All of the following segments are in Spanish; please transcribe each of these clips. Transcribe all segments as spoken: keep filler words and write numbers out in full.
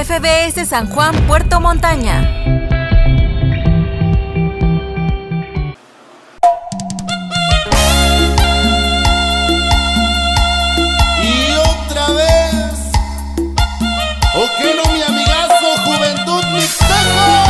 F B S San Juan, Puerto Montaña. ¿O qué no, mi amigazo? Juventud Mixteco.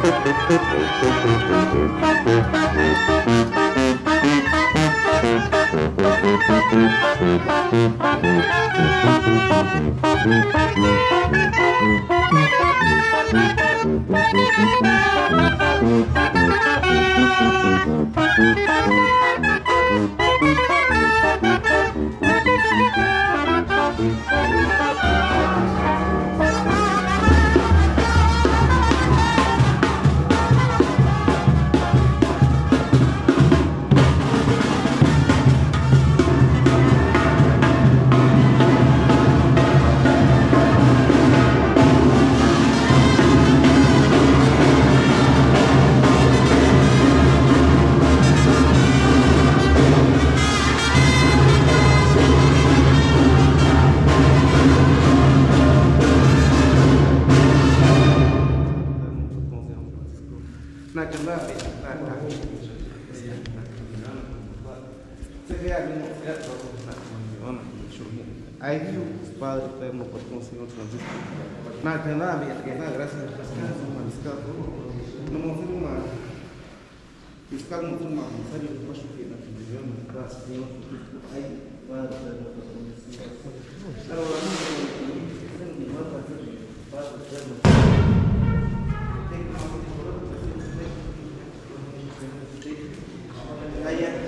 Nah, coba nah, nah. Saya lihat aí os padres pegam para conseguir um transito. Na canal, na graça das casas, uma fiscal, não mostra uma fiscal não tem uma mensagem de baixo que na televisão, na graça, aí vai para a agora não tem uma fazer para tem uma aí é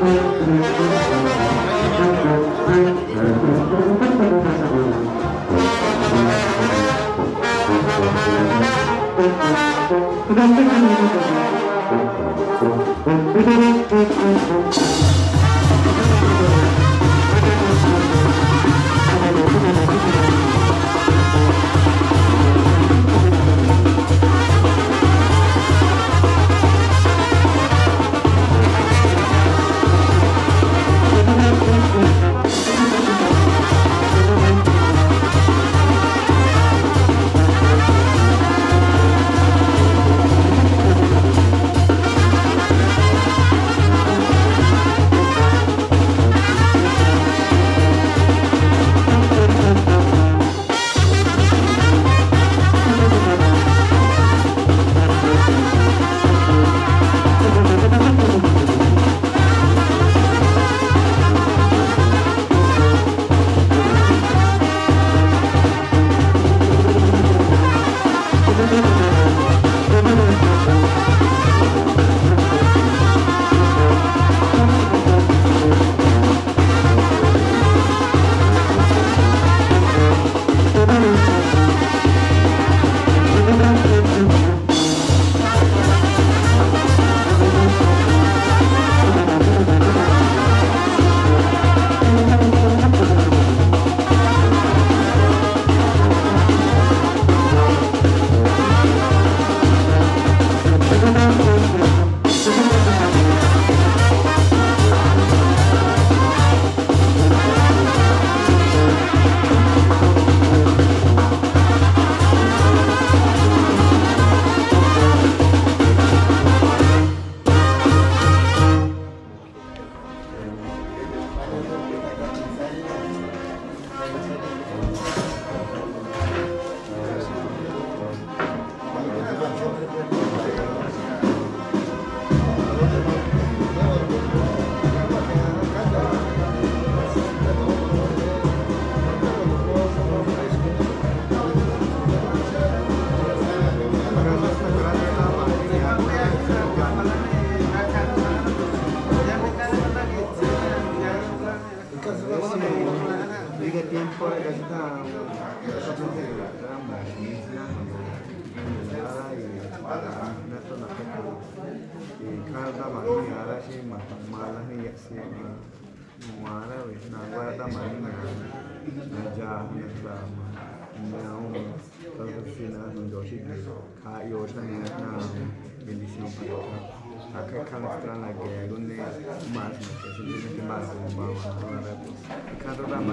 Bendición para acá, acá no está la que donde más, que simplemente más como vamos a hablar de cada rama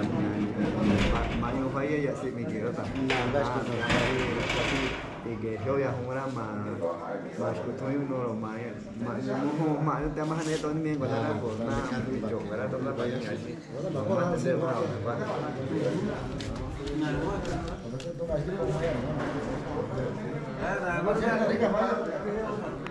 mayo vaya ya se me quiero también y que yo ya un rama más que tú no maya no más te amas neto ni bien cuando la cosa nada yo para toda la vaina así vamos a hacer una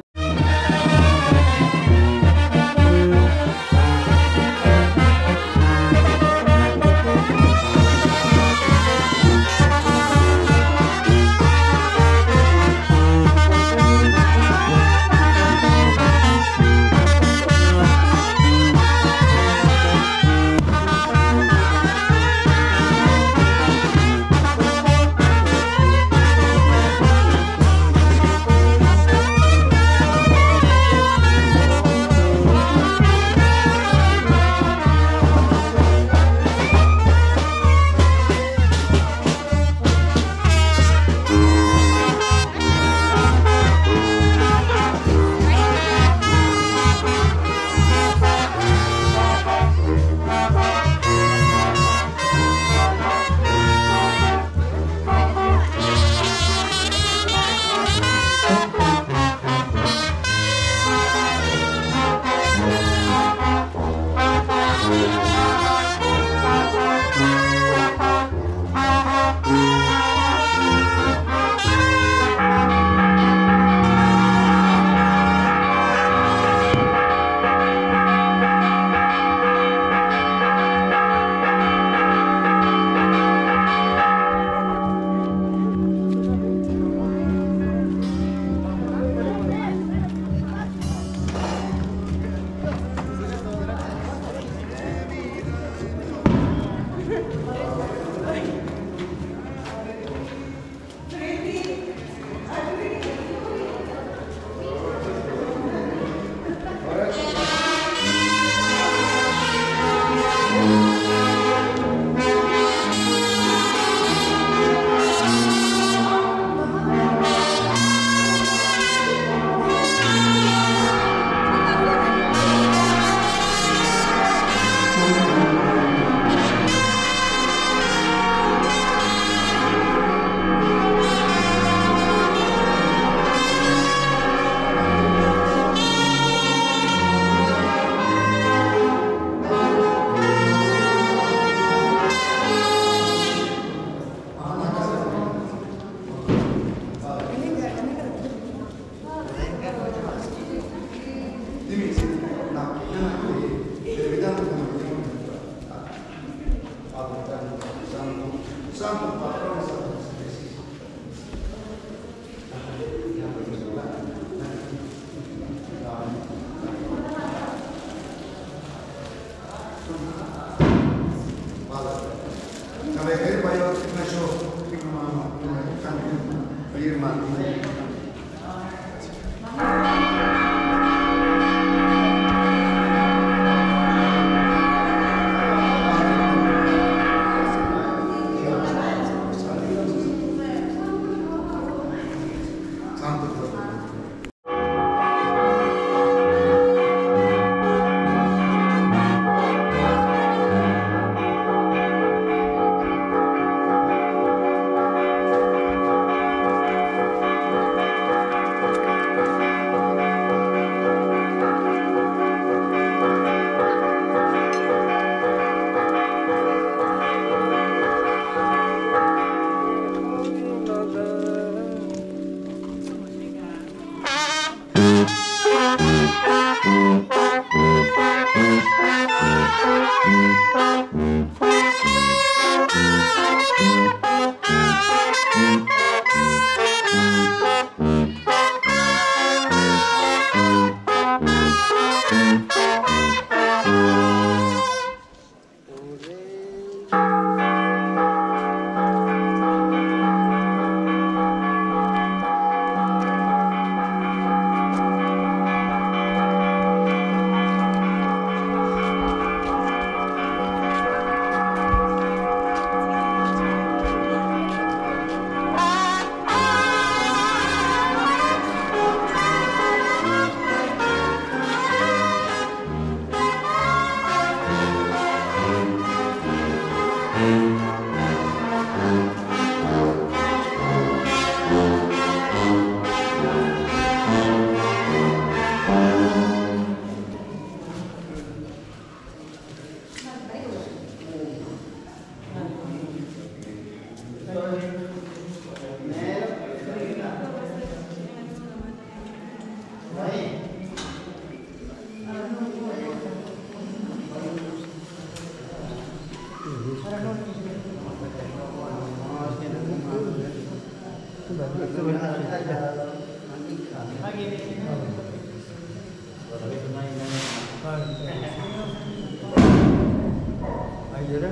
Akhirnya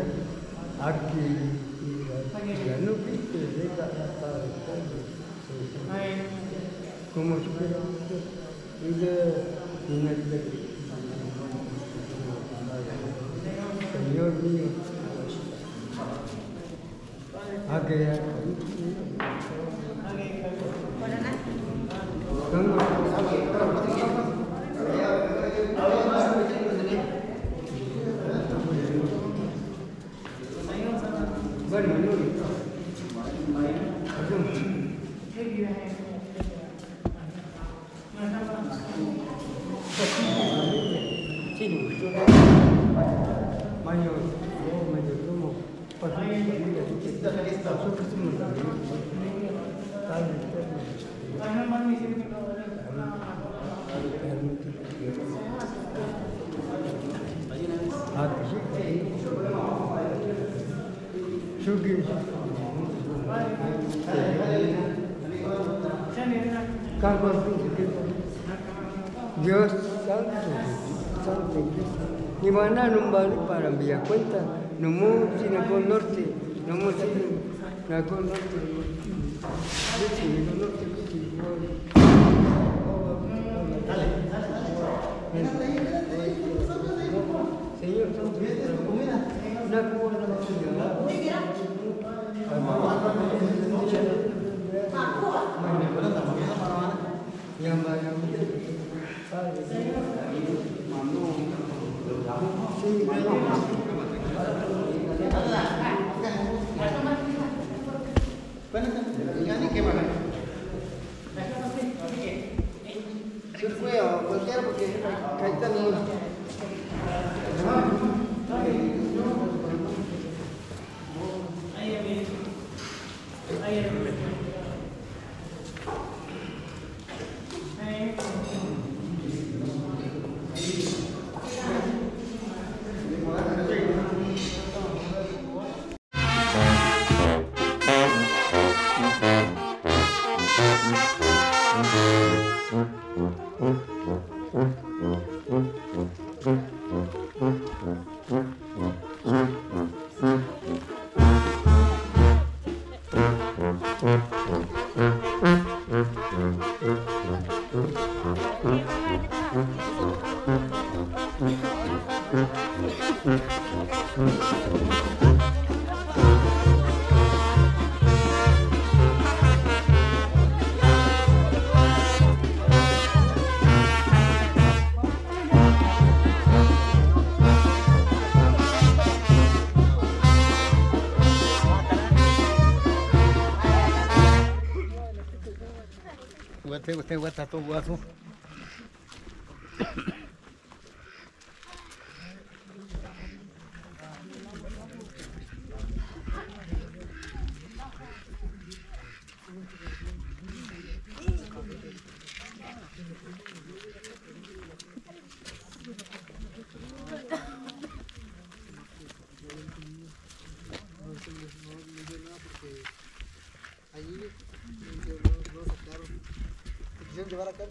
aki gano kita kita tahu como supera itu ingat Señor mío aquella bueno, no. Dios santo, santo, ni mana numbali para via cuenta, no mu sino con norte, no mu sino na con norte, sí, no norte, Señor santo, na con yang banyak ¿Y qué más? Sí, fue o cualquiera porque ahí está mi... Mm-hmm. Guate, guate, guatato, guato. Llevar acá.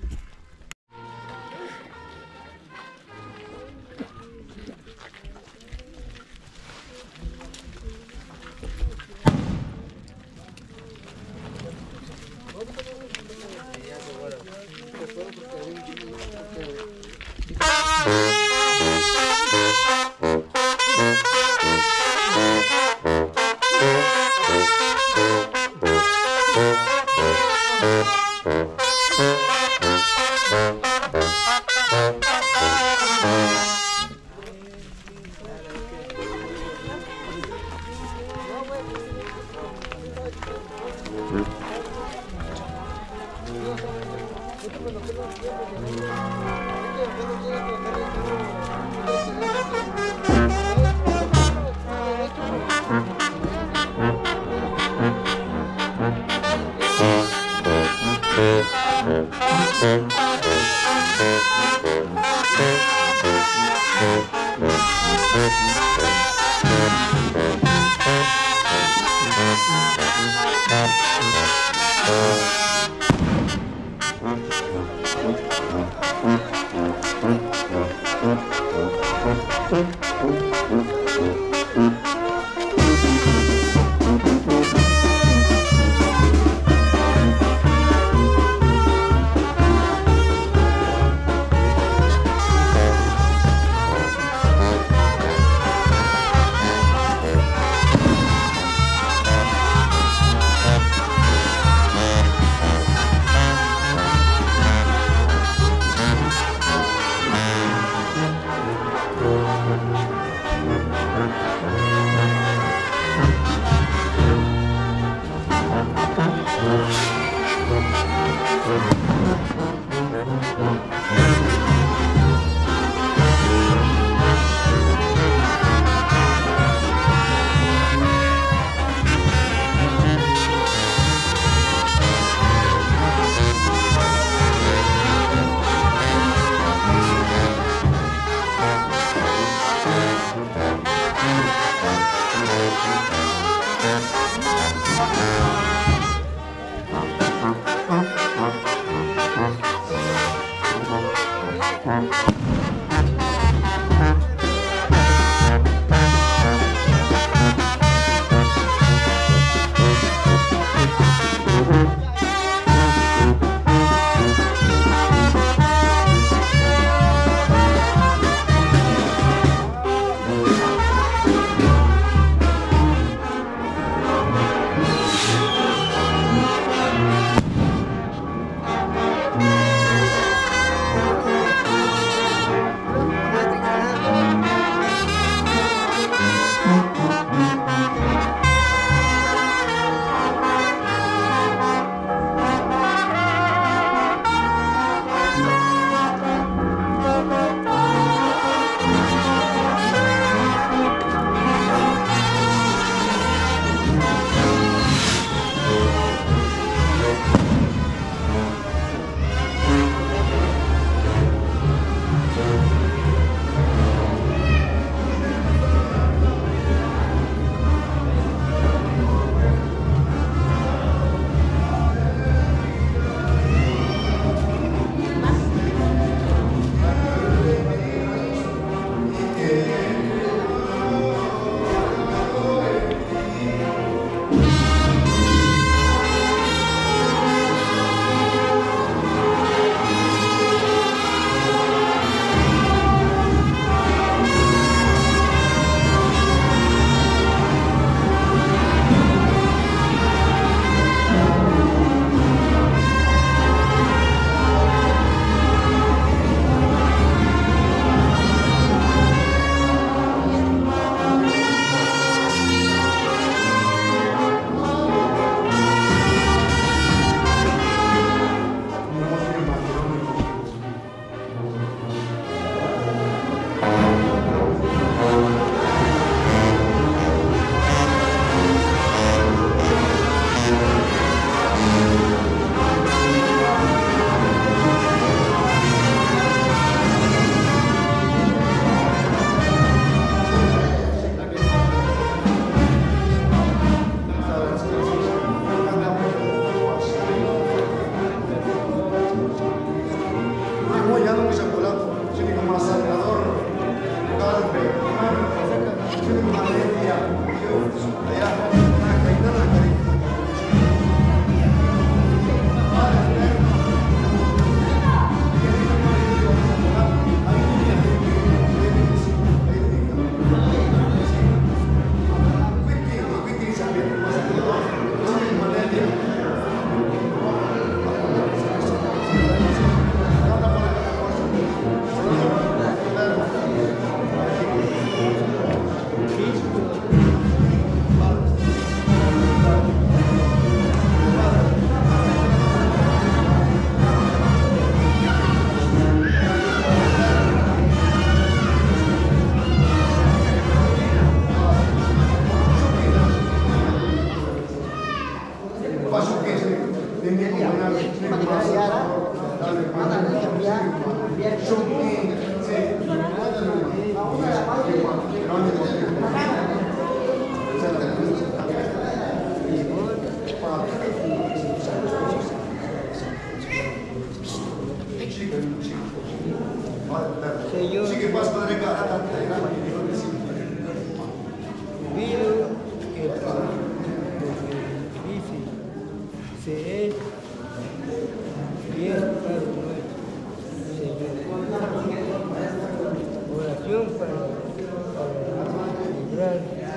librar.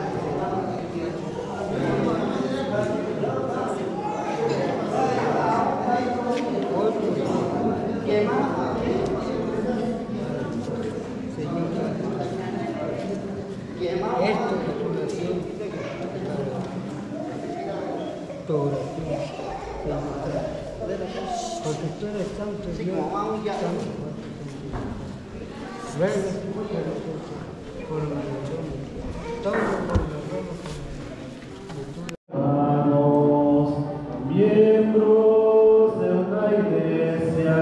Esto que tú nació, tu oración, porque tú eres santo, Dios, santo, ruega por la religión, todo por la Hermanos, miembros de una iglesia,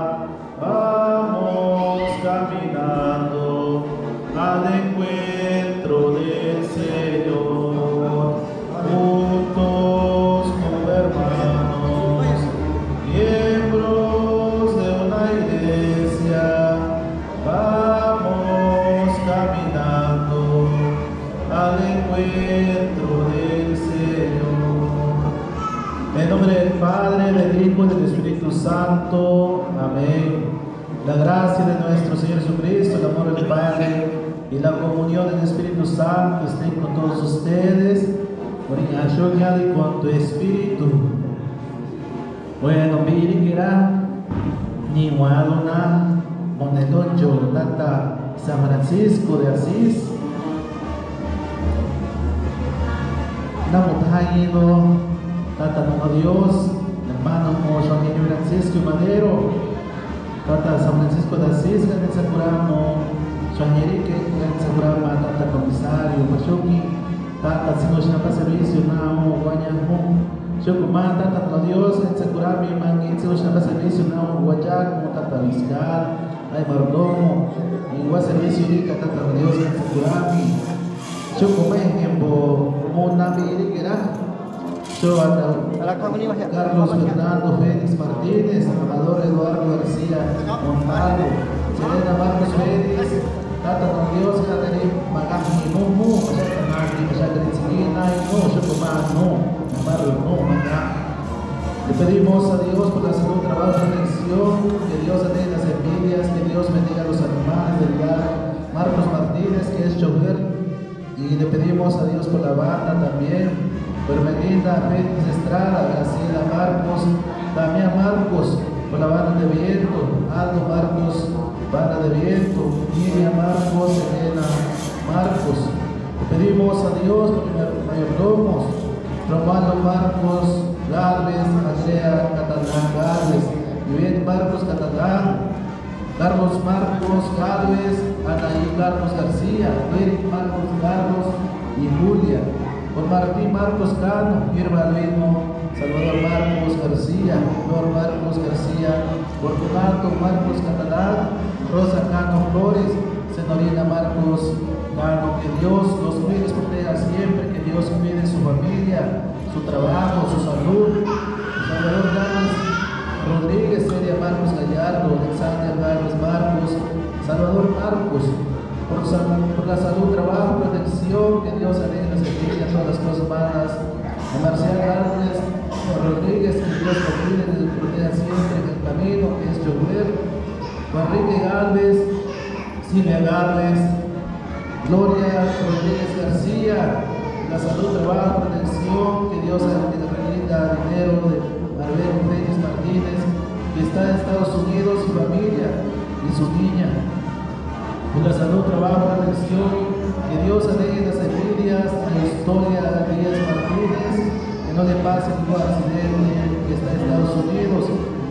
vamos caminando al encuentro del Señor, juntos como hermanos, miembros de una iglesia, vamos caminando al encuentro del Señor. En nombre del Padre, del Hijo y del Espíritu Santo. Amén. La gracia de nuestro Señor Jesucristo, el amor del Padre y la comunión del Espíritu Santo estén con todos ustedes, por inacción y con tu Espíritu. Bueno, miren que era ni Guadona, Monedoncho, Tata San Francisco de Asís. Namutahido, Tata Mono Dios, hermano como Juan Francisco Madero, Tata San Francisco de Asís, que en Sakuramo, Juan Enrique, que en Sakurama, Tata Comisario, Pachuki, Tata Sino Chapa Servicio, Nao, Guayamu, Chocumán, Tata Mono Dios, en Sakurami, Mangin, Sino Chapa Servicio, Nao, Guayamu, Tata Vizcal, Ay Mardomo, igual Servicio, Rica, Tata Mono Dios, en Sakurami, Chocumán, Embo, Mona Viriguera, Carlos Fernando Félix Martínez, Salvador Eduardo García Montalvo, Selena Marcos Félix, Tata Don Dios, Catherine Magaji Mumu, Mashakri Mashakri Tzigina, y no, Chocomán, no, Navarro, no, Maga. Le pedimos a Dios por la salud, trabajo, protección, que Dios atienda las envidias, que Dios bendiga a los animales del lugar, Marcos Martínez, que es chofer. Y le pedimos a Dios por la banda también, por Melinda Félix Estrada, Graciela Marcos, Damián Marcos, por la banda de viento, Aldo Marcos, banda de viento, Miriam Marcos, Elena Marcos. Le pedimos a Dios por mayordomos, Romano Marcos, Galvez, Andrea Catalán Galvez, Yvette Marcos Catalán, Carlos Marcos Galvez, Anaí Carlos García, Eric Marcos Carlos y Julia. Por Martín Marcos Cano, Irma Luino, Salvador Marcos García, Flor Marcos García, Fortunato Marcos Catalán, Rosa Cano Flores, Senorina Marcos Cano. Que Dios los cuide y proteja siempre, que Dios cuide su familia, su trabajo, su salud. Salvador Gámez Rodríguez, Celia Marcos Gallardo, Alexander Gámez Marcos, Salvador Marcos, por, por la salud, trabajo, protección, que Dios aleje las envidias, todas las cosas malas. A Marcial Árboles Rodríguez, que Dios lo cuide y proteja siempre en el camino, que es chofer. Juan Enrique Galvez, Silvia Galvez, Gloria Rodríguez García, la salud, trabajo, protección, que Dios rinda dinero de Maribel Félix Martínez, que está en Estados Unidos, su familia y su niña. Por la salud, trabajo, protección, que Dios aleje las envidias a la historia de Díaz Martínez, que no le pase ningún accidente, que está en Estados Unidos.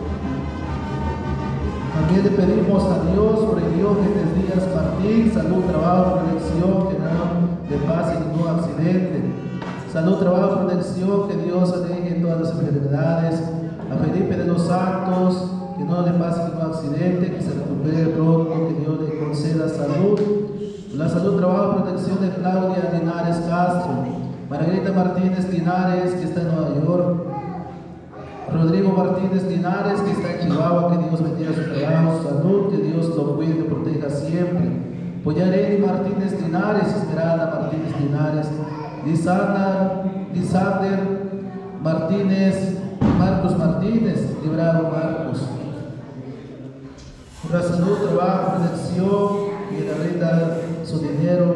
También le pedimos a Dios por el Diógenes Díaz Martín, salud, trabajo, protección, que no le pase ningún accidente. Salud, trabajo, protección, que Dios aleje todas las enfermedades. A Felipe de los Santos, que no le pase ningún accidente, que se recupere pronto, que Dios le conceda salud. La salud, trabajo, protección de Claudia Linares Castro, Margarita Martínez Linares, que está en Nueva York, Rodrigo Martínez Linares, que está en Chihuahua, que Dios bendiga su trabajo, su salud, que Dios lo cuide y lo proteja siempre. Poyareli Martínez Linares, Esmeralda Martínez Linares, Lisander, Lisander Martínez, Marcos Martínez, Librado Marcos. Por la salud, trabajo, protección, que le rinda su dinero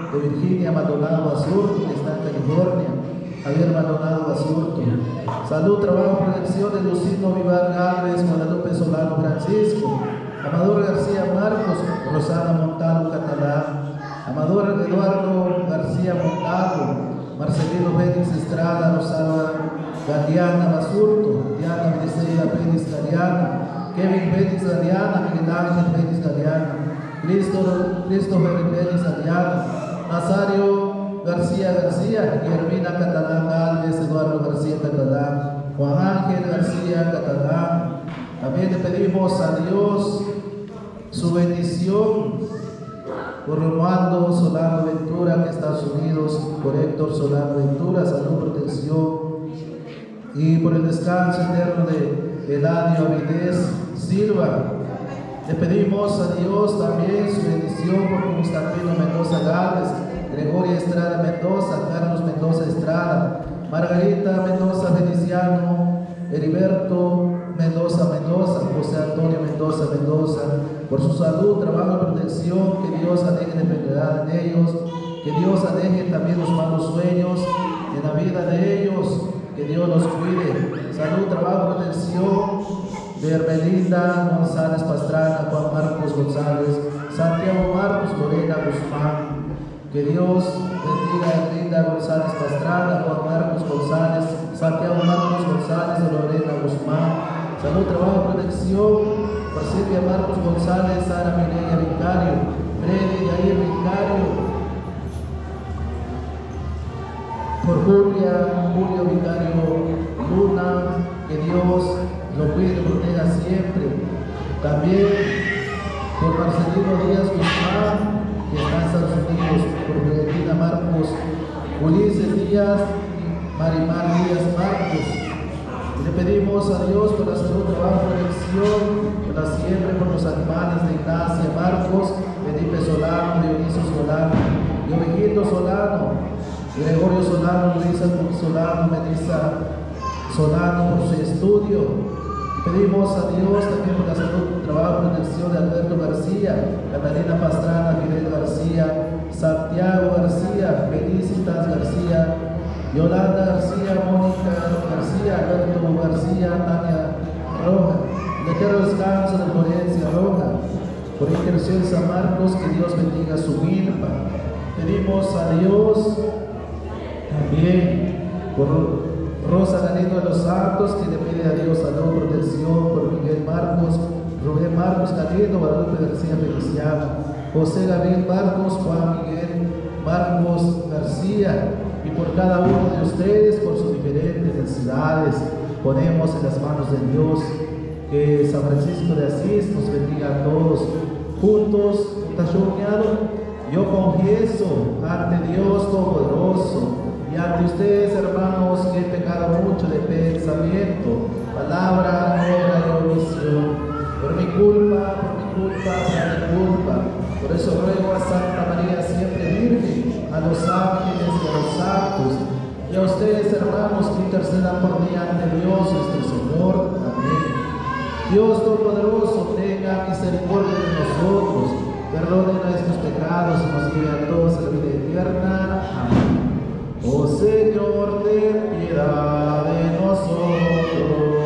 de Virginia Maldonado Basurto, que está en California, Javier Maldonado Basurto. Salud, trabajo, protección de Lucino Vivar Gálvez, Guadalupe Solano Francisco, Amador García Marcos, Rosana Montalvo Catalán, Amador Eduardo García Montalvo, Marcelino Félix Estrada, Rosalba Galeana Basurto, Diana Briseida Félix Galeana, Kevin Félix Galeana, Miguel Ángel Félix Galeana, Cristo, Christopher Félix Galeana, Nazario García García, Guillermina Catalán Gálvez, Eduardo García Catalán, Juan Ángel García Catalán. También le pedimos a Dios su bendición por Romualdo Solano Ventura, que Estados Unidos, por Héctor Solano Ventura, salud, protección, y por el descanso eterno de Eladio Avidez Silva. Le pedimos a Dios también su bendición por Constantino Mendoza Gálvez, Gregoria Estrada Mendoza, Carlos Mendoza Estrada, Margarita Mendoza Feliciano, Heriberto Mendoza Mendoza, José Antonio Mendoza Mendoza, por su salud, trabajo y protección, que Dios aleje la enfermedad de ellos, que Dios aleje también los malos sueños en la vida de ellos, que Dios los cuide. Salud, trabajo y protección de Hermelinda González Pastrana, Juan Marcos González, Santiago Marcos Lorena Guzmán. Que Dios bendiga a Hermelinda González Pastrana, Juan Marcos González, Santiago Marcos González, Lorena Guzmán. Salud, trabajo y protección por Silvia Marcos González, Sara Mireya Vicario, Freddy Yair Vicario, por Julia, Julio Vicario Luna, que Dios lo cuide y proteja siempre. También por Marcelino Díaz Guzmán, que está en Estados Unidos, por Valentina Marcos, Ulises Díaz, Marimar Díaz Marcos. Y le pedimos a Dios por la salud, trabajo, protección, por la siembra, por los animales de Ignacia Marcos, Felipe Solano, Dionisio Solano, Ovejito Solano, Gregorio Solano, Luisa Solano, Melissa Solano por su estudio. Pedimos a Dios también por la salud, trabajo, protección de Alberto García, Catalina Pastrana, Fidel García, Santiago García, Felicitas García, Yolanda García, Mónica García, Alberto García, Tania Roja. Le quiero descanso de Florencia Roja, por intercesión de San Marcos, que Dios bendiga su milpa. Pedimos a Dios también por Rosa Galindo de los Santos, que le pide a Dios salud, protección, por Miguel Marcos, Rubén Marcos Galindo, Guadalupe García Feliciano, José Gabriel Marcos, Juan Miguel Marcos García, y por cada uno de ustedes, por sus diferentes necesidades, ponemos en las manos de Dios. Que San Francisco de Asís nos bendiga a todos. Juntos, yo confieso ante Dios Todopoderoso y ante ustedes, hermanos, que he pecado mucho de pensamiento, palabra, obra y omisión, por mi culpa, por mi culpa, por mi culpa. Por eso ruego a Santa María siempre Virgen, a los ángeles y a los santos, y a ustedes, hermanos, que intercedan por mí ante Dios nuestro Señor. Amén. Dios Todopoderoso, tenga misericordia de nosotros, perdone nuestros pecados y nos lleve a todos a la vida eterna. Amén. Oh Señor, ten piedad de nosotros.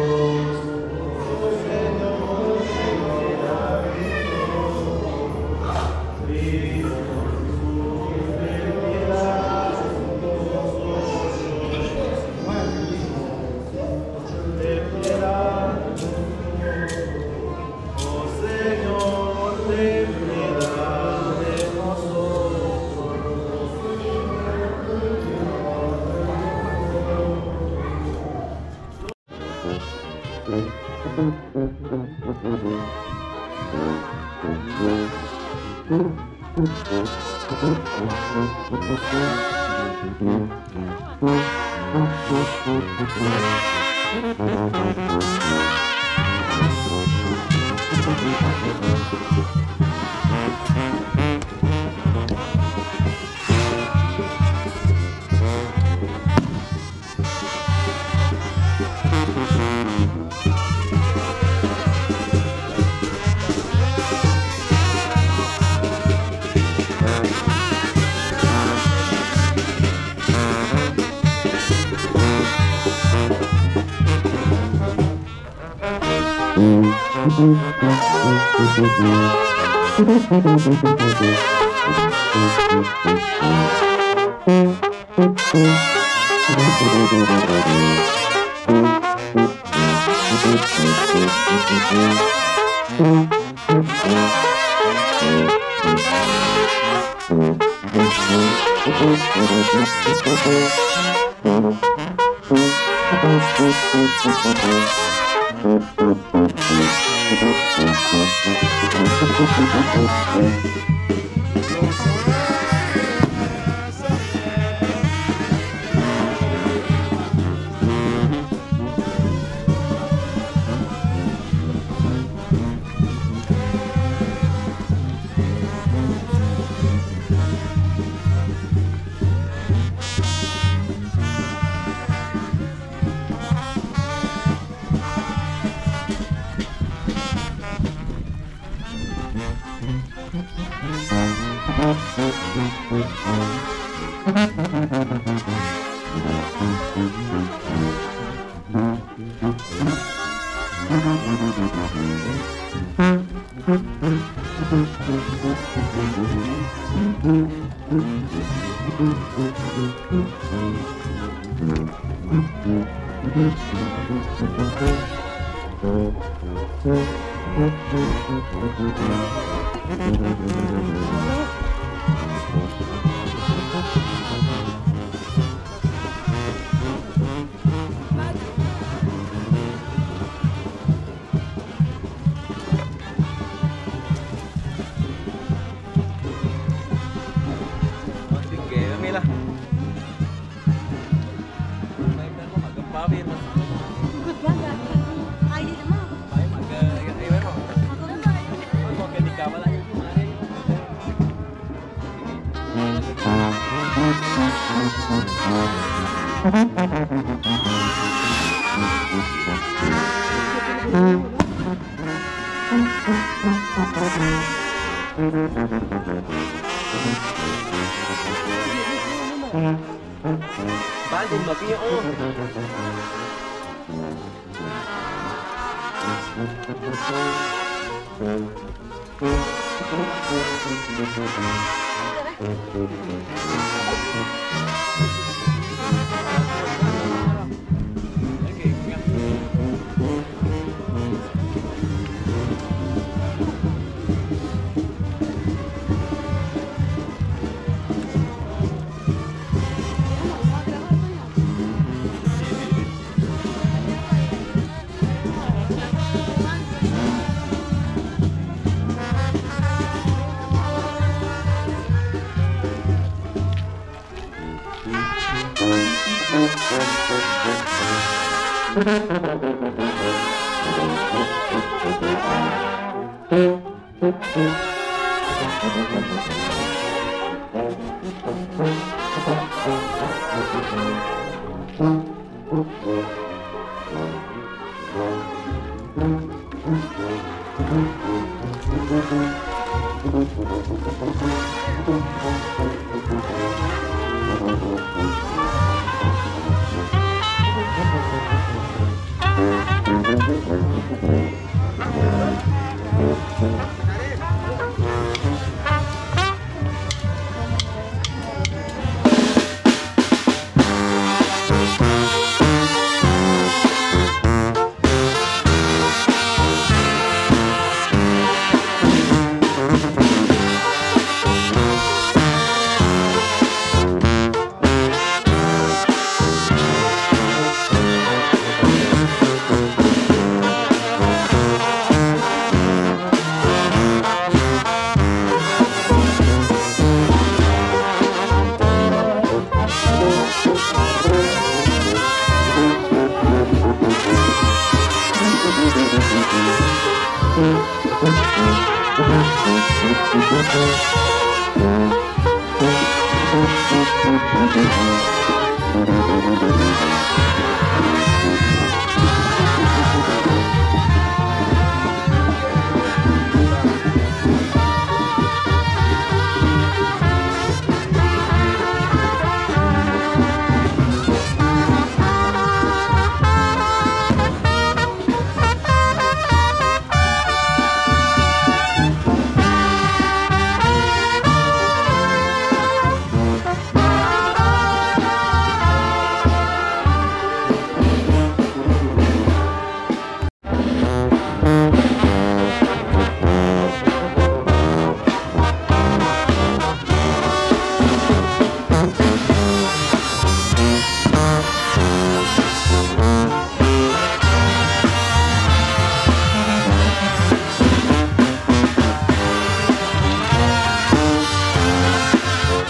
Bandung tapi oh.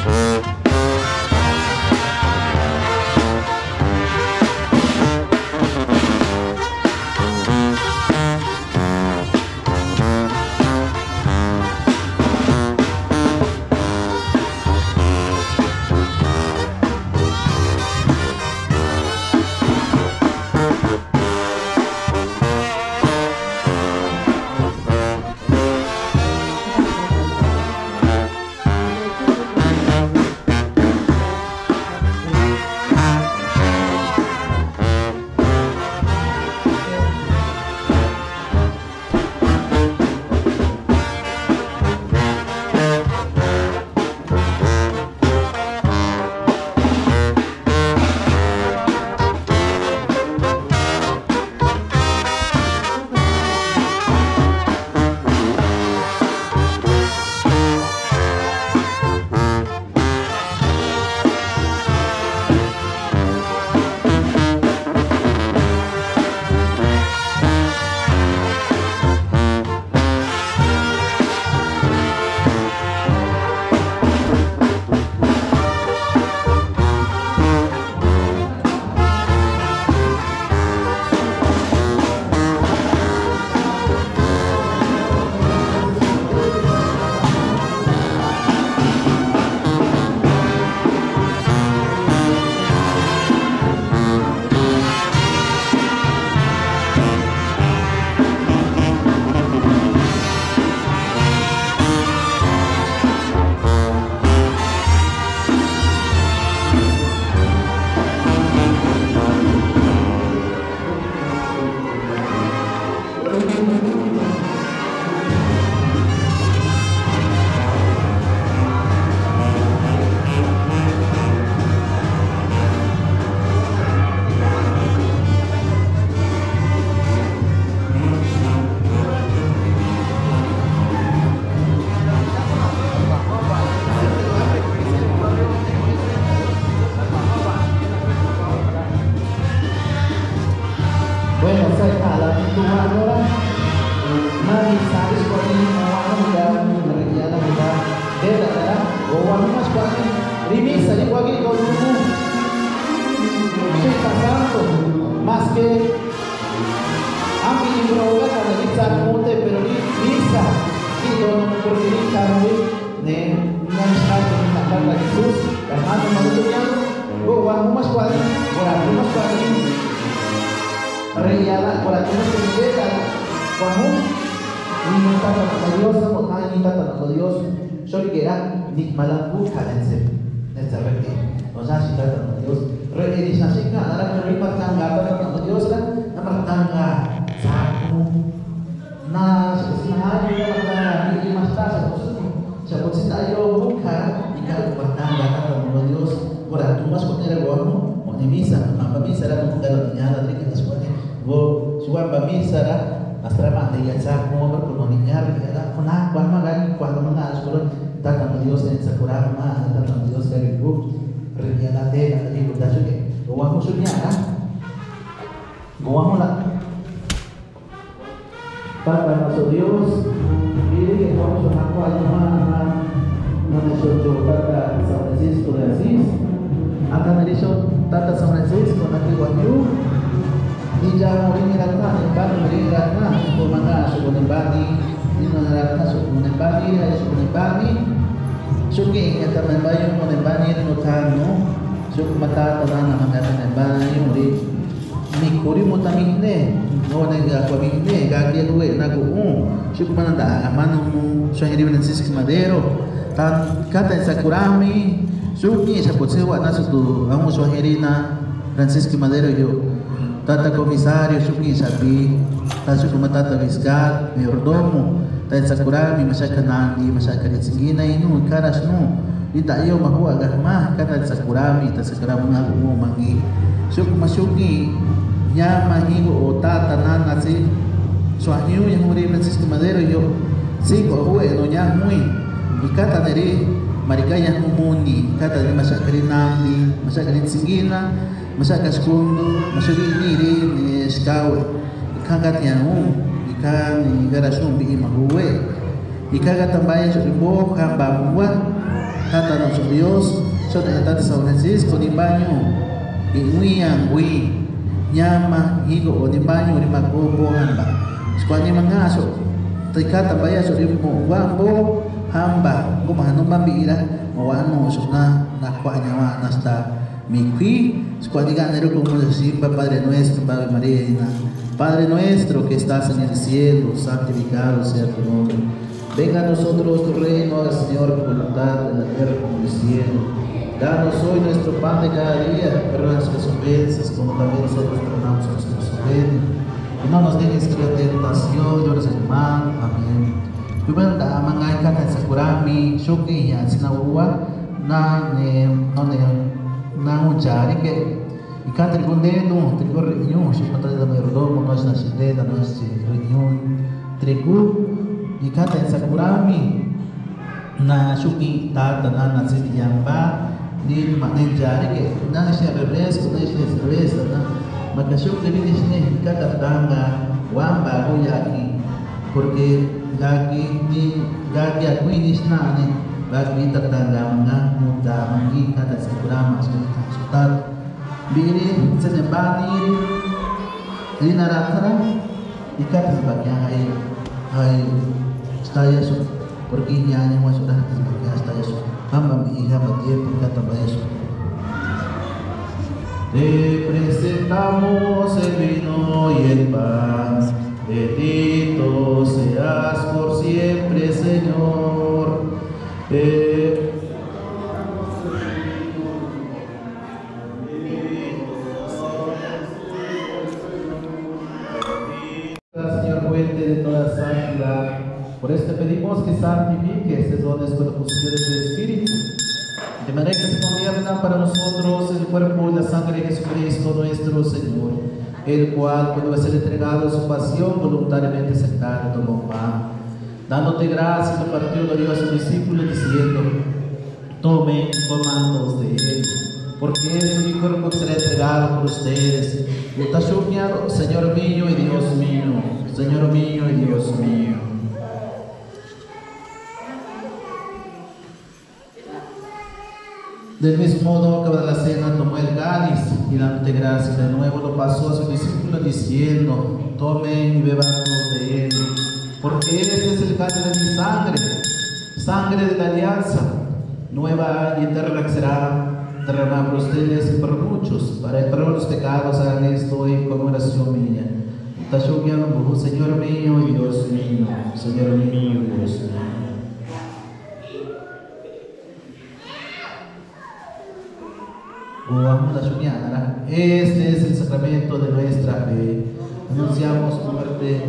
Sakurami, Suki, Chapotewa, Nasu, vamos a Herina, Francisco Madero, yo, Tata Comisario, Suki, Sabi, Tasuku Matata Fiscal, Mayordomo, Tata Sakurami, Masaka Nandi, Masaka Rizingina, Inu, Karas, no, Ita yo, Mahua, Gahma, Kata Sakurami, Tata Sakurami, Nahu, Mangi, Suku Masuki, Yama, Higo, o Tata, Nana, si, Suahiu, Yamuri, Francisco Madero, yo, Sigo, Hue, no ya muy, y Kata Neri, Marikaya Humuni, kata ni masakari nandi, masakari singina, masakas kundu, masakari niri ni skawe, ikagat yang ikan ni garasum bi mahuwe, ikagat tambayan so ibo kamba buat, Tata nuestro Dios, yo te Tata San Francisco, ni baño, y huían, huí, llama, higo, ni baño, ni macobo, hamba. Squani mangaso, tricata vaya sobre un guambo, hamba, como no mambira, o ano, suna, na cuaña, hasta mi qui, squani ganero como decir, Padre nuestro, Padre María, Padre nuestro que estás en el cielo, santificado sea tu nombre. Venga a nosotros tu reino, al Señor, tu voluntad en la tierra como en el cielo. Danos hoy nuestro pan de cada día, perdona nuestras ofensas, como también nosotros perdonamos a los que nos ofenden. Y no nos dejes caer en tentación, líbranos del mal. Amén. Primero, la mangay kata sakurami, shoki ya sinawa, na ne, no ne, na un chari que y cada trigondeno, trigo reunión, se pata de mayordomo, no es nacidad, no es reunión, trigo y cada en sakurami, na shuki tata na nacidi yamba, ni manen jari que na es refresco, no es cerveza, na makashuki ni es cada tanga, wamba goyaki, porque gagi ni gagi aku ini senane, gagi tanda manga muda mangi kada sakurama sutat. Biri senembani lina ratara ikat sebagai hai hai staya su porque nyanyi mau sudah sebagai staya su hamba miha batia kata bayesu. Te presentamos el vino y el pan, bendito seas por siempre, Señor. Eh, de toda santidad. Por esto pedimos que santifique estos dones con las posiciones del Espíritu, de manera que se conviertan para nosotros el cuerpo y la sangre de Jesucristo nuestro Señor, el cual, cuando va a ser entregado a su pasión, voluntariamente aceptado tomó pan, dándote gracias, lo partió, lo dio a sus discípulos, diciendo: tomen, coman de él, porque es mi cuerpo que será entregado por ustedes. Señor mío y Dios mío, Señor mío y Dios mío. Del mismo modo, acabada la cena, tomó el cáliz y dándote gracias de nuevo lo pasó a sus discípulos diciendo: tomen y beban de él, porque este es el cáliz de mi sangre, sangre de la alianza, nueva y eterna que será derramada por ustedes y por muchos, para el perdón de los pecados. Hagan esto en conmemoración mía. Señor mío y Dios mío, Señor mío y Dios mío. Este es el sacramento de nuestra fe. Anunciamos tu muerte.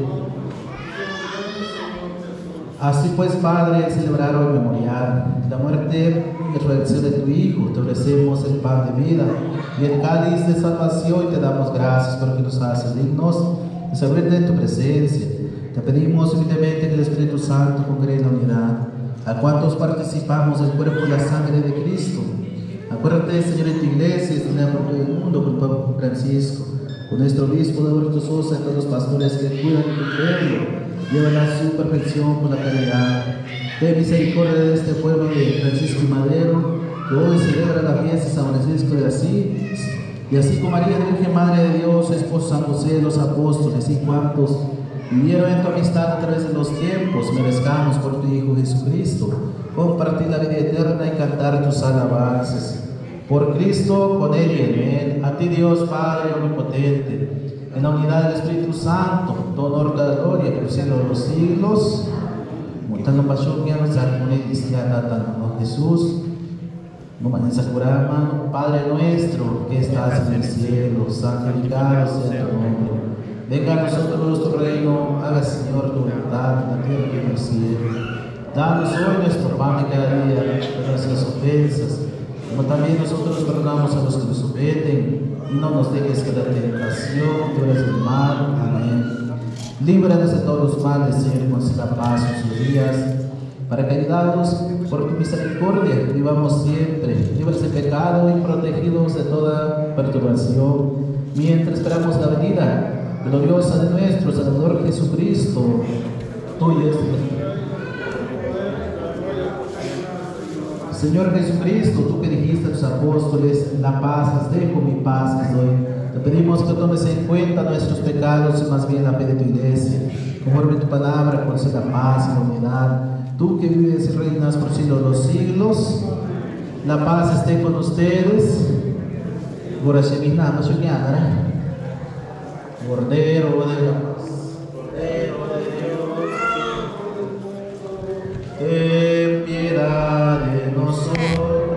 Así pues, Padre, celebrar hoy memorial la muerte y resurrección de tu Hijo, te ofrecemos el pan de vida y el cáliz de salvación, y te damos gracias porque nos haces dignos de servir de tu presencia. Te pedimos humildemente que el Espíritu Santo congregue la unidad a cuantos participamos del cuerpo y la sangre de Cristo. Acuérdate, Señor, de tu iglesia, extendida por todo el mundo, con el Papa Francisco, con nuestro obispo de Huerto Sosa y todos los pastores que cuidan de tu pueblo. Llévala a su perfección por la caridad. Ten misericordia de este pueblo de Francisco y Madero, que hoy celebra la fiesta de San Francisco de Asís, y así como María, Virgen Madre de Dios, su esposo San José, los apóstoles y cuantos vivieron en tu amistad a través de los tiempos, merezcamos por tu Hijo Jesucristo compartir la vida eterna y cantar tus alabanzas. Por Cristo, con Él y en Él, a ti Dios Padre omnipotente, en la unidad del Espíritu Santo, todo honor, toda gloria, por los siglos de los siglos. Mutando pasión, ya nos ha Jesús. Padre nuestro que estás en el cielo, santificado sea tu nombre. Venga a nosotros tu reino, haga, Señor, tu voluntad en la tierra y en el cielo. Danos hoy nuestro pan de cada día, perdona nuestras ofensas, como también nosotros perdonamos a los que nos ofenden, y no nos dejes caer en tentación, tú eres del mal. Amén. Líbranos de todos los males, Señor, y conceda paz en sus días, para que, ayudados por tu misericordia, vivamos siempre libres de pecado y protegidos de toda perturbación, mientras esperamos la venida gloriosa de nuestro Salvador Jesucristo. Tuyo es el Señor Jesucristo, tú que dijiste a tus apóstoles, la paz les dejo, mi paz les doy. Te pedimos que tomes en cuenta nuestros pecados y más bien la fe de tu iglesia. Conforme tu palabra, conceda la paz y la unidad. Tú que vives y reinas por siglos de los siglos, la paz esté con ustedes. Cordero de Dios, Cordero de Dios, ten piedad de nosotros.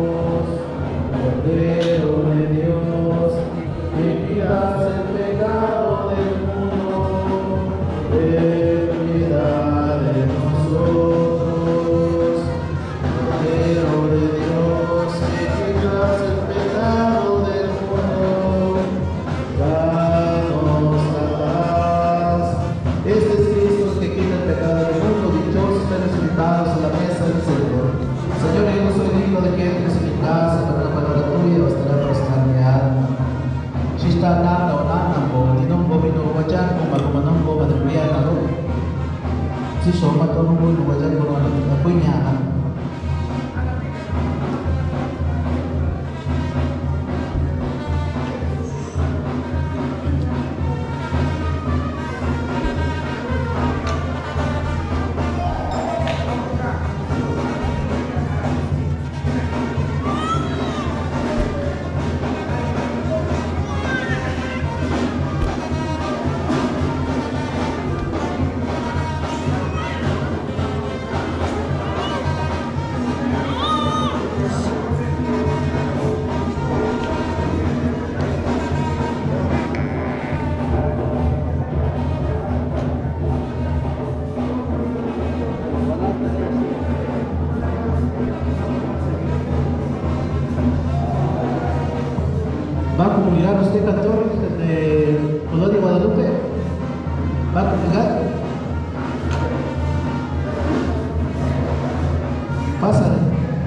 Cordero de Dios, que quitas el pecado del mundo, ten piedad de nosotros. Cordero de Dios, que quitas el pecado del mundo, danos la paz. Este es Cristo que quita el pecado del mundo, dichosos y resucitados a la mesa del Señor. Señor, yo no soy digno de que entres en mi casa, pero la palabra tuya bastará para sanar mi alma. Shista nana o nana bo, tinombo bino wajan ko magumanombo madagriyan ako. Si Soma tonong bo wajan ko na ako'y niya. ¿Va a comulgar usted, cantor, desde Colonia Guadalupe? ¿Va a comulgar? Pásale.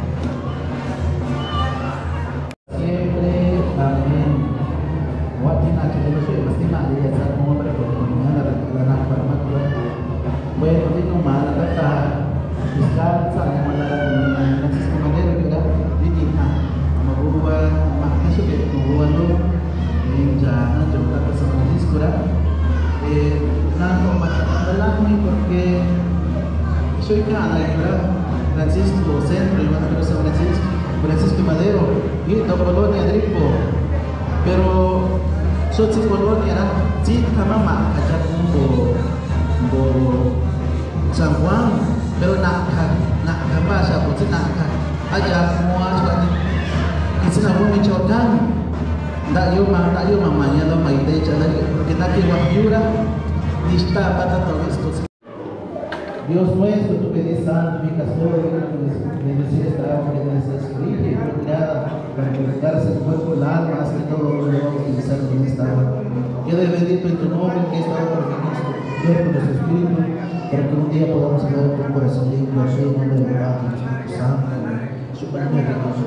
Siempre, amén. Guatina, que yo soy estimado y está como hombre por comunidad la recordar para matar. Bueno, digo mal, acá fiscal, sabe, mandar a la comunidad. Francisco Madero, que era, Lidina, Maruba, Eso que tuvo en Jana, yo creo que San Francisco era nada más porque soy Jana, Francisco Centro, y más que San Francisco, Francisco Madero, y la colonia Dripo, pero soy colonia, sí, Camama, allá como San Juan, pero nada, nada más, pues nada, allá como Isina mo Michoacán, dayo ma dayo mamanya lo maite chala porque aquí Guajura lista para todo esto. Dios nuestro, tú que eres santificas todo, bendecir esta agua que nos escribe y procurada para purificarse el cuerpo, el alma, así que todo lo vamos a utilizar con esta agua. Quede bendito en tu nombre, que esta agua porque nuestro cuerpo, nuestro espíritu, para que un día podamos quedar con un corazón limpio, así en nombre del Padre, del Espíritu Santo, su nombre de Dios.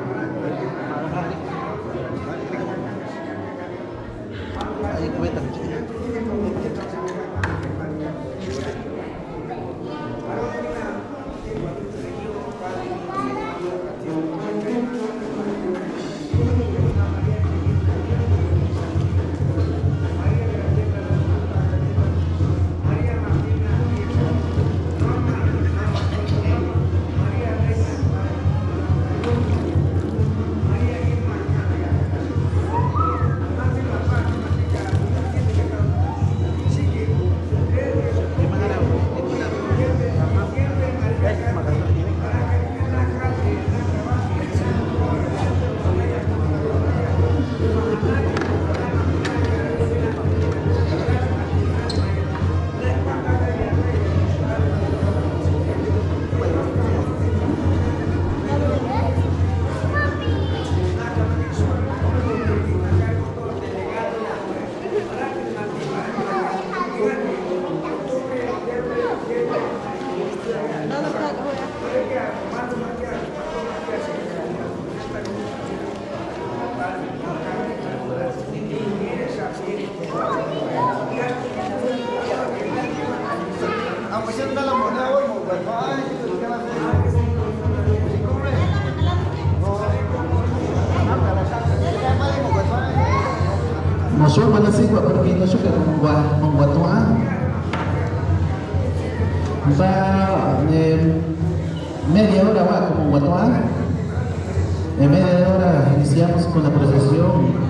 Ahí cuenta. Masuk mana sih buat pergi itu suka membuat membuat tuan. Bisa media hora va como Guatuán. En media hora iniciamos con la procesión.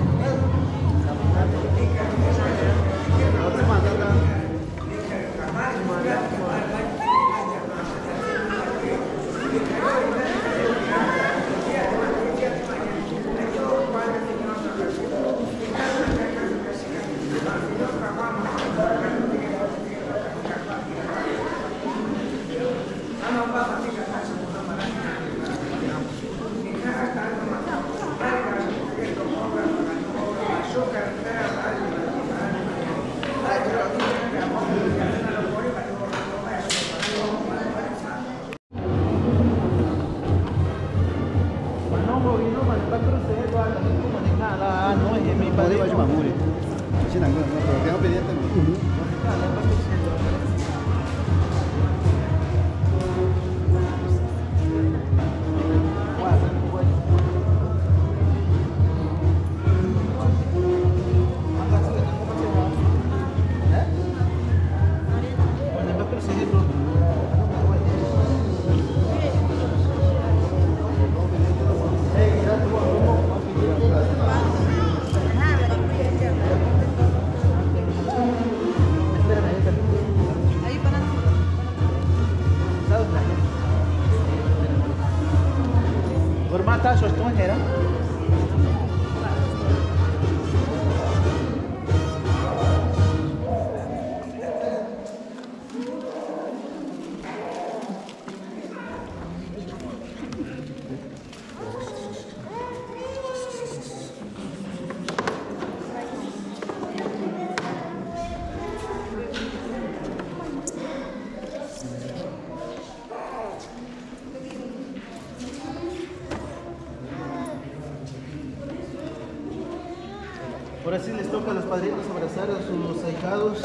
Ahora sí les toca a los padrinos abrazar a sus ahijados.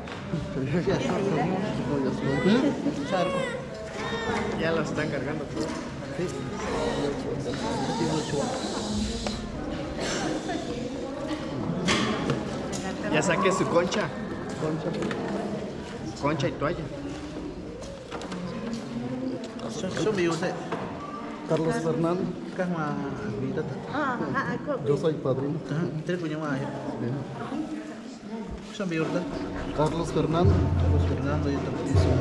Ya los están cargando todos. Ya saqué su concha. Concha y toalla. Yo me usted. Carlos Fernando. Yo soy padrino. Carlos Fernando. Carlos Fernando, yo también soy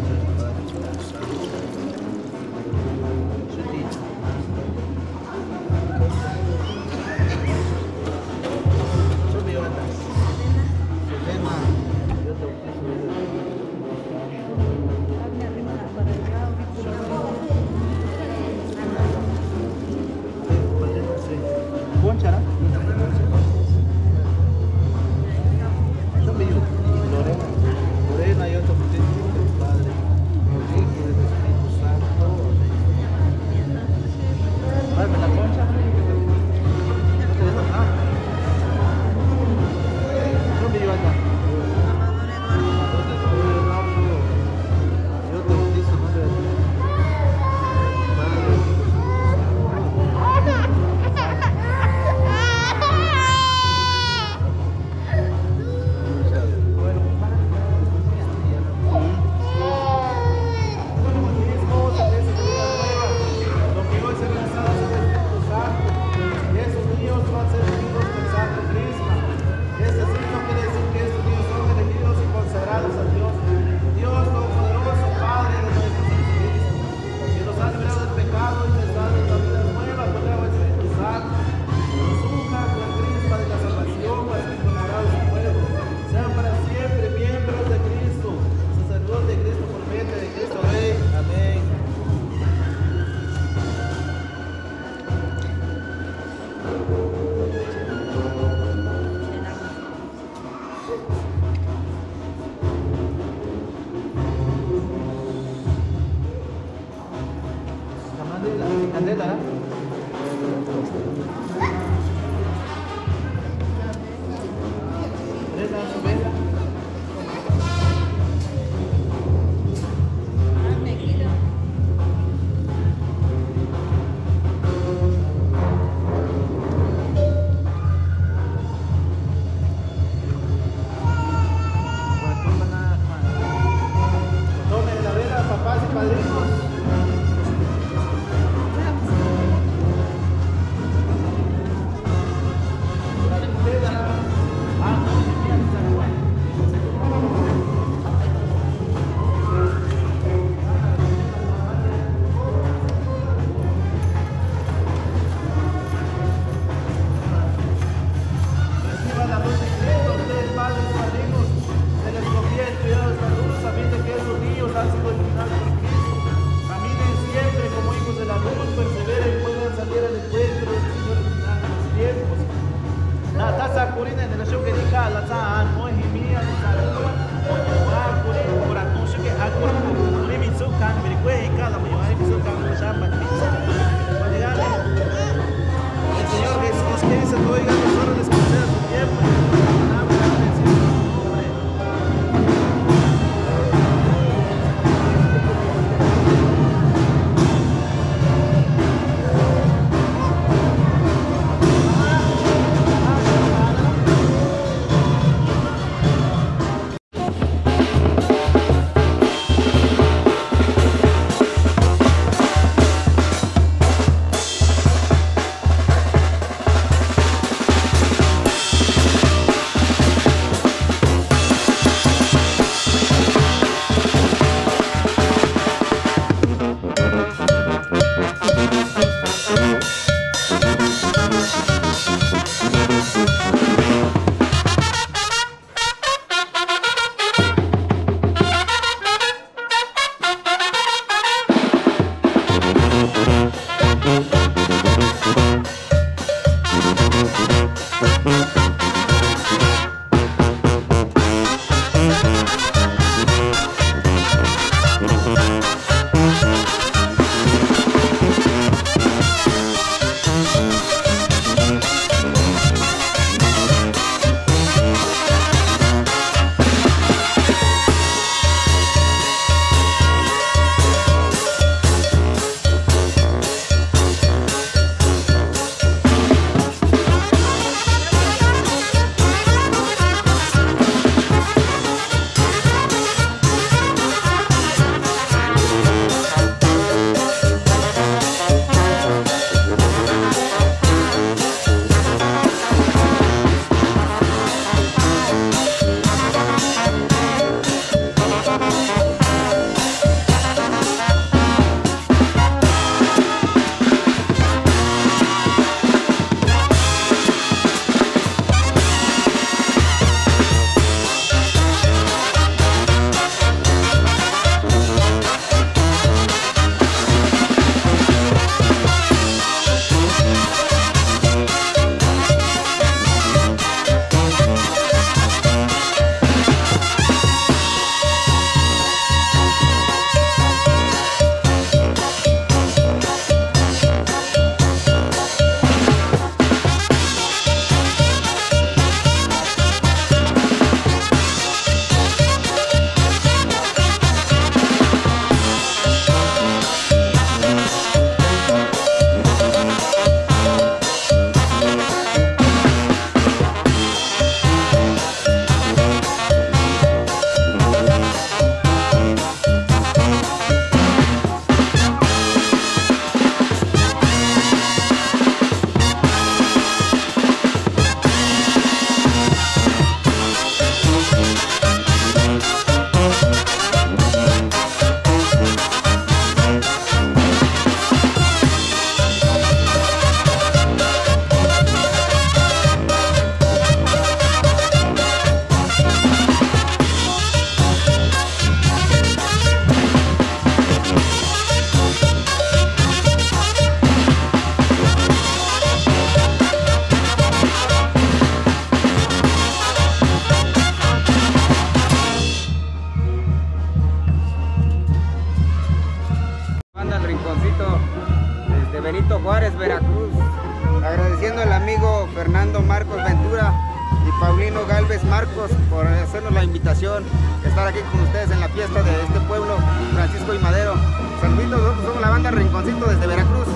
Corina de la show que diga la tan muy mía de salud. Oye, Corina, por anuncio que hago un mi sucan, me recuerda cada muy mi sucan, me llama mi sucan. Dígale. El Señor Jesús que dice, oiga, nosotros les conceda su tiempo. Benito Juárez, Veracruz. Agradeciendo al amigo Fernando Marcos Ventura y Paulino Galvez Marcos por hacernos la invitación de estar aquí con ustedes en la fiesta de este pueblo, Francisco y Madero. Saluditos, nosotros somos la banda Rinconcito desde Veracruz.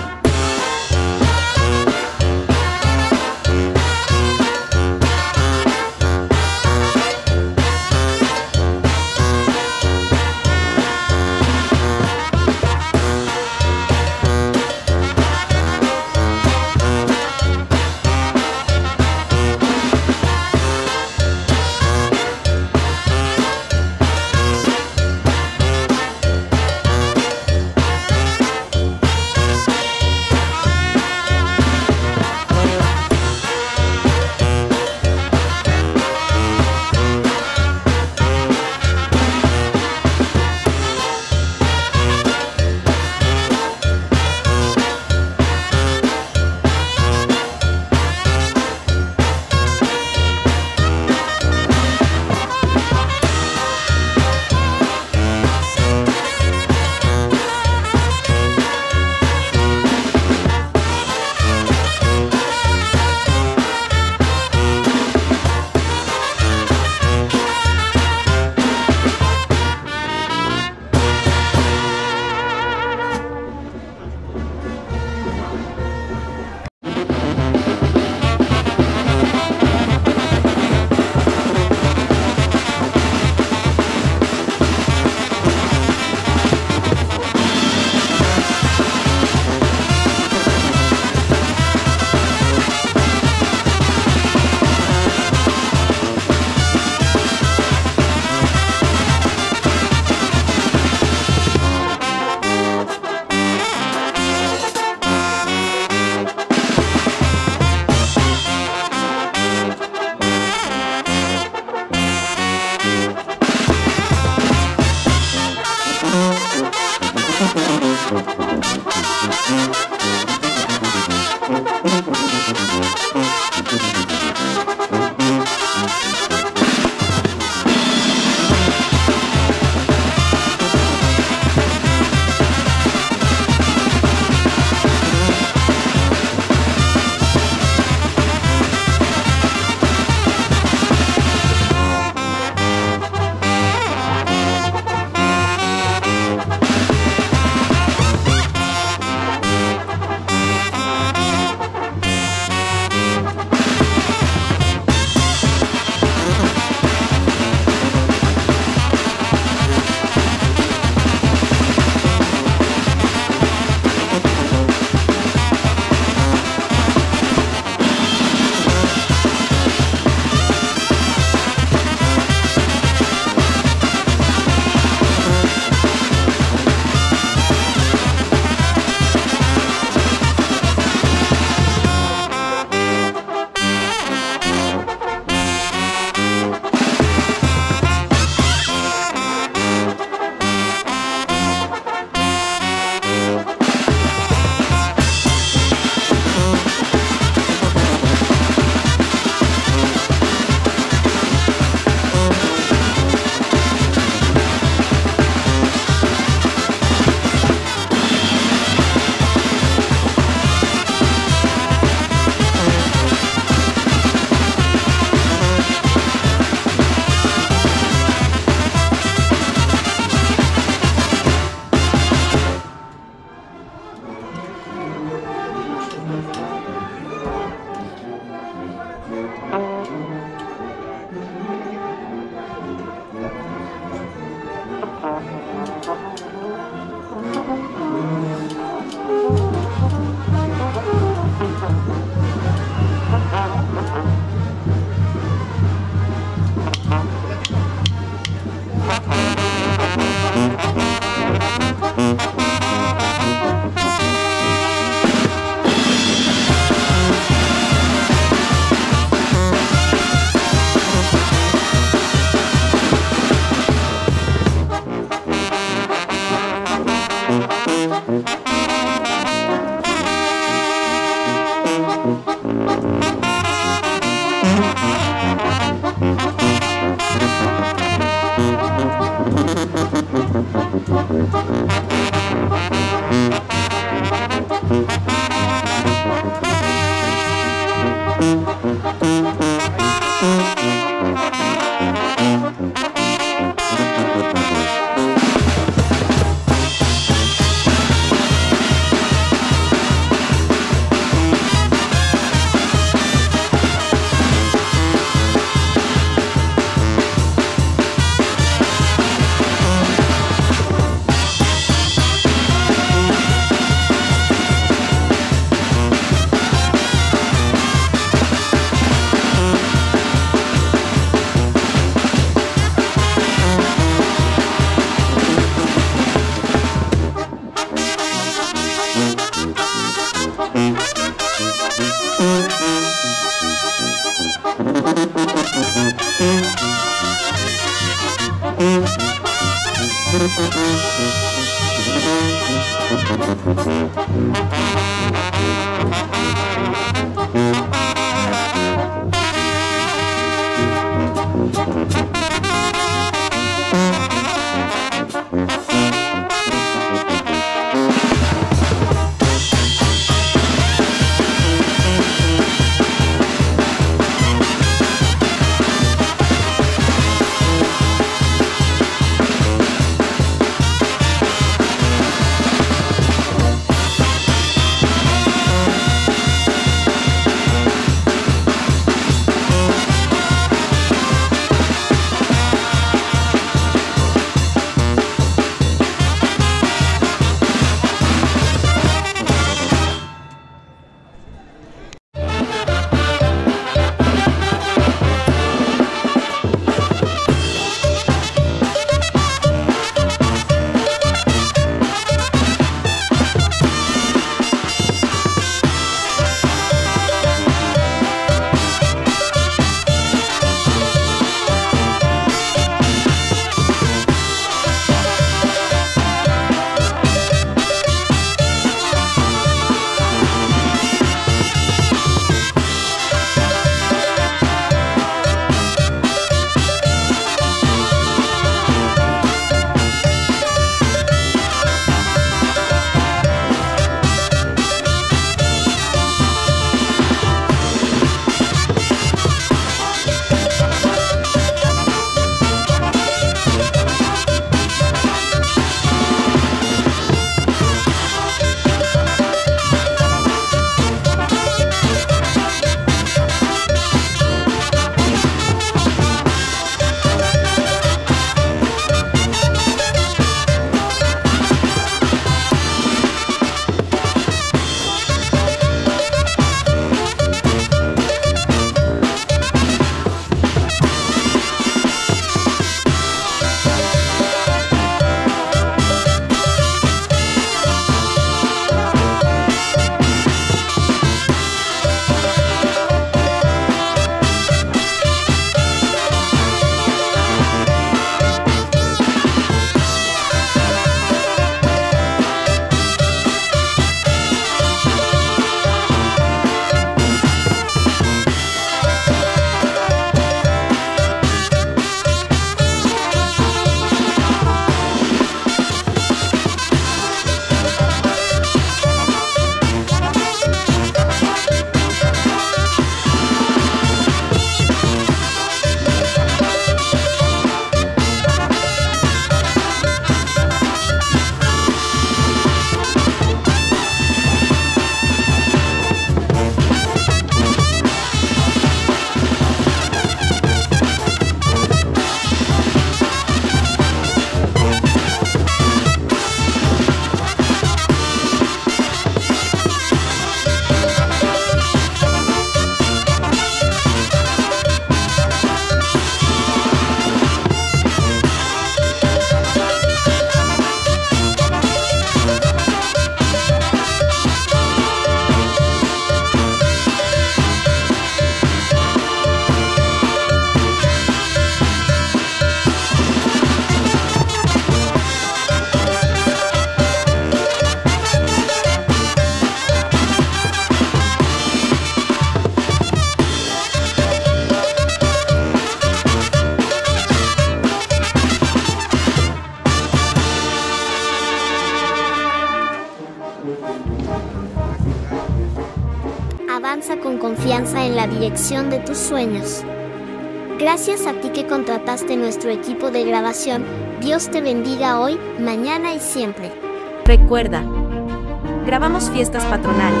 avanza con confianza en la dirección de tus sueños. Gracias a ti que contrataste nuestro equipo de grabación, Dios te bendiga hoy, mañana y siempre. Recuerda, grabamos fiestas patronales,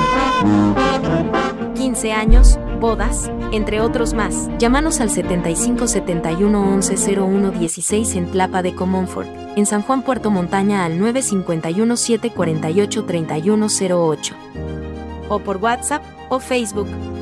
quince años, bodas, entre otros más. Llámanos al setenta y cinco setenta y uno once cero uno dieciséis en Tlapa de Comonfort, en San Juan Puerto Montaña al nueve cinco uno siete cuatro ocho tres uno cero ocho. O por WhatsApp o Facebook.